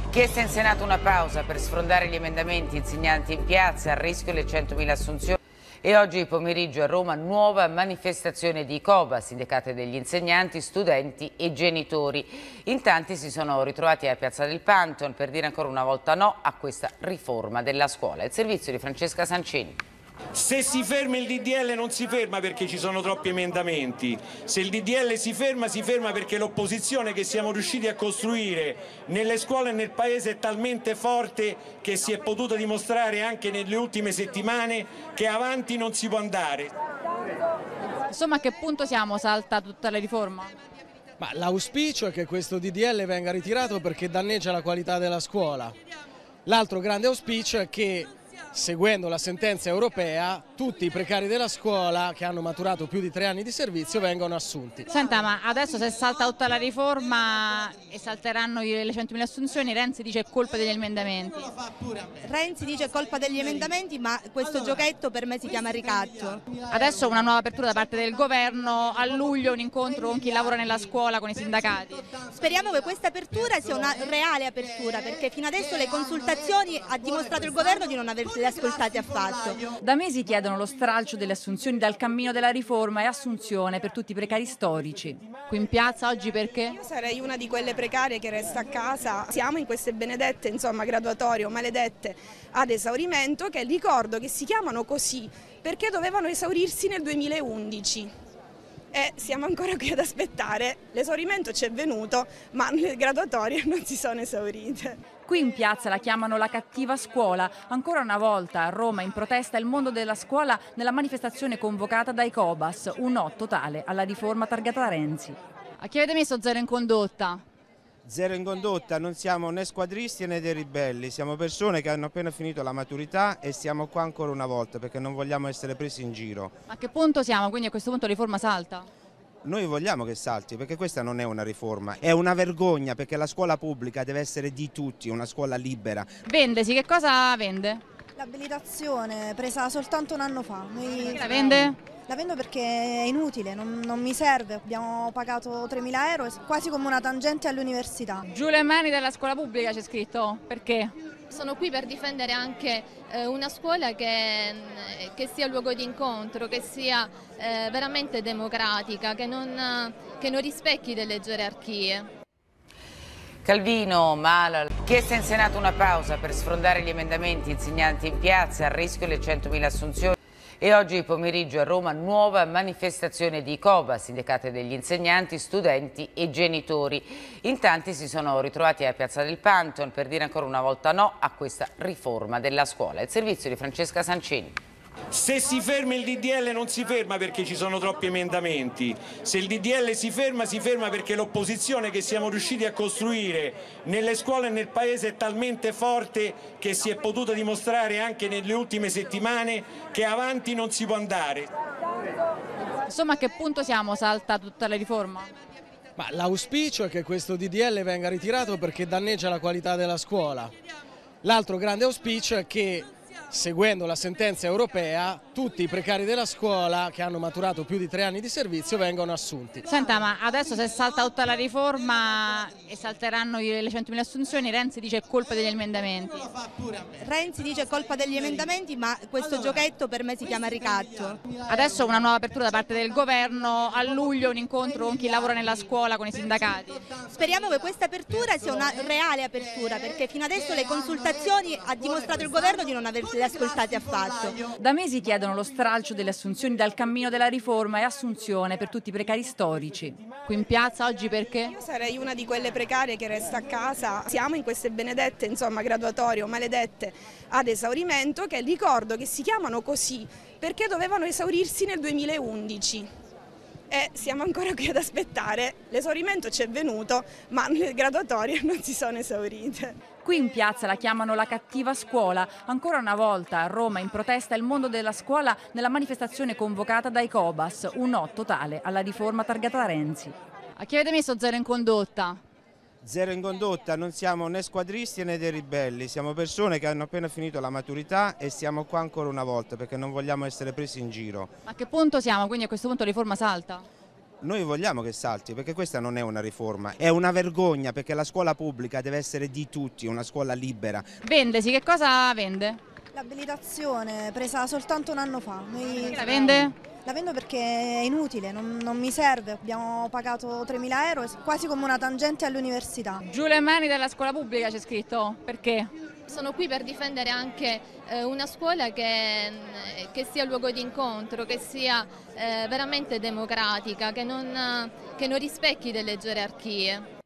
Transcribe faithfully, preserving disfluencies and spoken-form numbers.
Chiesta in Senato una pausa per sfrondare gli emendamenti, insegnanti in piazza, a rischio le centomila assunzioni. E oggi pomeriggio a Roma nuova manifestazione di COBA, sindacati degli insegnanti, studenti e genitori. In tanti si sono ritrovati a Piazza del Pantheon per dire ancora una volta no a questa riforma della scuola. Il servizio di Francesca Sancini. Se si ferma il D D L non si ferma perché ci sono troppi emendamenti, se il D D L si ferma si ferma perché l'opposizione che siamo riusciti a costruire nelle scuole e nel Paese è talmente forte che si è potuta dimostrare anche nelle ultime settimane che avanti non si può andare. Insomma, a che punto siamo? Salta tutta la riforma? Ma l'auspicio è che questo D D L venga ritirato perché danneggia la qualità della scuola. L'altro grande auspicio è che, seguendo la sentenza europea, tutti i precari della scuola che hanno maturato più di tre anni di servizio vengono assunti. Senta, ma adesso se salta tutta la riforma e salteranno le centomila assunzioni, Renzi dice è colpa degli emendamenti. Renzi dice è colpa degli emendamenti, ma questo allora, giochetto per me si chiama ricatto. Adesso una nuova apertura da parte del governo, a luglio un incontro con chi lavora nella scuola, con i sindacati. Speriamo che questa apertura sia una reale apertura, perché fino adesso le consultazioni ha dimostrato il governo di non averle ascoltate affatto. Da mesi chiedono lo stralcio delle assunzioni dal cammino della riforma e assunzione per tutti i precari storici. Qui in piazza oggi perché? Io sarei una di quelle precarie che resta a casa. Siamo in queste benedette, insomma, graduatorie o maledette ad esaurimento, che ricordo che si chiamano così perché dovevano esaurirsi nel duemilaundici. E siamo ancora qui ad aspettare. L'esaurimento ci è venuto, ma le graduatorie non si sono esaurite. Qui in piazza la chiamano la cattiva scuola. Ancora una volta a Roma in protesta il mondo della scuola nella manifestazione convocata dai Cobas, un no totale alla riforma targata Renzi. A chi avete messo zero in condotta? Zero in condotta, non siamo né squadristi né dei ribelli, siamo persone che hanno appena finito la maturità e siamo qua ancora una volta perché non vogliamo essere presi in giro. A che punto siamo? Quindi a questo punto la riforma salta? Noi vogliamo che salti perché questa non è una riforma, è una vergogna perché la scuola pubblica deve essere di tutti, una scuola libera. Vendesi, che cosa vende? L'abilitazione presa soltanto un anno fa. Noi... La vende? La vendo perché è inutile, non, non mi serve, abbiamo pagato tremila euro, quasi come una tangente all'università. Giù le mani dalla scuola pubblica c'è scritto, perché? Sono qui per difendere anche eh, una scuola che, che sia luogo di incontro, che sia eh, veramente democratica, che non, che non rispecchi delle gerarchie. Calvino, Mala, chiesta in Senato una pausa per sfrondare gli emendamenti, insegnanti in piazza, a rischio le centomila assunzioni. E oggi pomeriggio a Roma nuova manifestazione di COBA, sindacati degli insegnanti, studenti e genitori. In tanti si sono ritrovati a Piazza del Pantheon per dire ancora una volta no a questa riforma della scuola. Il servizio di Francesca Sancini. Se si ferma il D D L non si ferma perché ci sono troppi emendamenti, se il D D L si ferma si ferma perché l'opposizione che siamo riusciti a costruire nelle scuole e nel Paese è talmente forte che si è potuta dimostrare anche nelle ultime settimane che avanti non si può andare. Insomma, a che punto siamo? Salta tutta la riforma? Ma l'auspicio è che questo D D L venga ritirato perché danneggia la qualità della scuola. L'altro grande auspicio è che, seguendo la sentenza europea, tutti i precari della scuola che hanno maturato più di tre anni di servizio vengono assunti. Senta, ma adesso se salta tutta la riforma e salteranno le centomila assunzioni, Renzi dice è colpa degli emendamenti. Renzi dice è colpa degli emendamenti, ma questo allora, giochetto per me si chiama ricatto. Adesso una nuova apertura da parte del governo, a luglio un incontro con chi lavora nella scuola, con i sindacati. Speriamo che questa apertura sia una reale apertura, perché fino adesso le consultazioni ha dimostrato il governo di non averle ascoltate affatto. Da mesi chiedono lo stralcio delle assunzioni dal cammino della riforma e assunzione per tutti i precari storici. Qui in piazza oggi perché? Io sarei una di quelle precarie che resta a casa. Siamo in queste benedette, insomma, graduatorie o maledette ad esaurimento, che ricordo che si chiamano così perché dovevano esaurirsi nel duemilaundici. E siamo ancora qui ad aspettare. L'esaurimento ci è venuto, ma le graduatorie non si sono esaurite. Qui in piazza la chiamano la cattiva scuola. Ancora una volta a Roma in protesta il mondo della scuola nella manifestazione convocata dai Cobas, un no totale alla riforma targata Renzi. A chi avete messo zero in condotta? Zero in condotta, non siamo né squadristi né dei ribelli, siamo persone che hanno appena finito la maturità e siamo qua ancora una volta perché non vogliamo essere presi in giro. A che punto siamo? Quindi a questo punto la riforma salta? Noi vogliamo che salti, perché questa non è una riforma, è una vergogna, perché la scuola pubblica deve essere di tutti, una scuola libera. Vendesi, che cosa vende? L'abilitazione presa soltanto un anno fa. Noi... La vende? La vendo perché è inutile, non, non mi serve, abbiamo pagato tremila euro, è quasi come una tangente all'università. Giù le mani dalla scuola pubblica c'è scritto, perché? Sono qui per difendere anche eh, una scuola che, che sia luogo di incontro, che sia eh, veramente democratica, che non, che non rispecchi delle gerarchie.